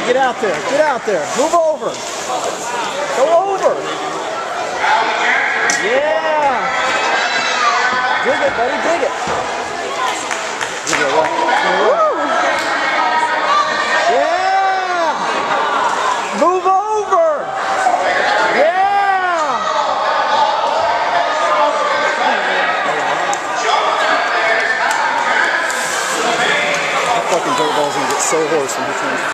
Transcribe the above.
Get out there. Get out there. Move over. Go over. Yeah. Dig it, buddy. Dig it. Woo. Yeah. Move over. Yeah. That fucking dirt ball's gonna get so hoarse when he turns.